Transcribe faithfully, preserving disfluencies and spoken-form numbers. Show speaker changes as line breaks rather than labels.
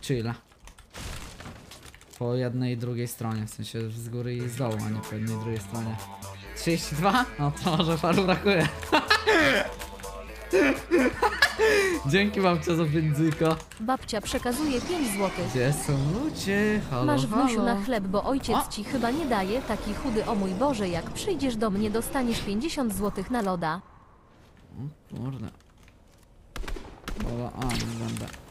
chill. Po jednej i drugiej stronie, w sensie z góry i z dołu, a nie po jednej i drugiej stronie. trzydzieści dwa? No to może paru brakuje. Dzięki babcia za będzyka.
Babcia przekazuje pięć złotych.
Gdzie są ludzie? Halo,
Masz wnusiu
halo.
na chleb, bo ojciec
O!
ci chyba nie daje. Taki chudy, o mój Boże, jak przyjdziesz do mnie, dostaniesz pięćdziesiąt złotych na loda.
O kurde. Dobra, a nie będę.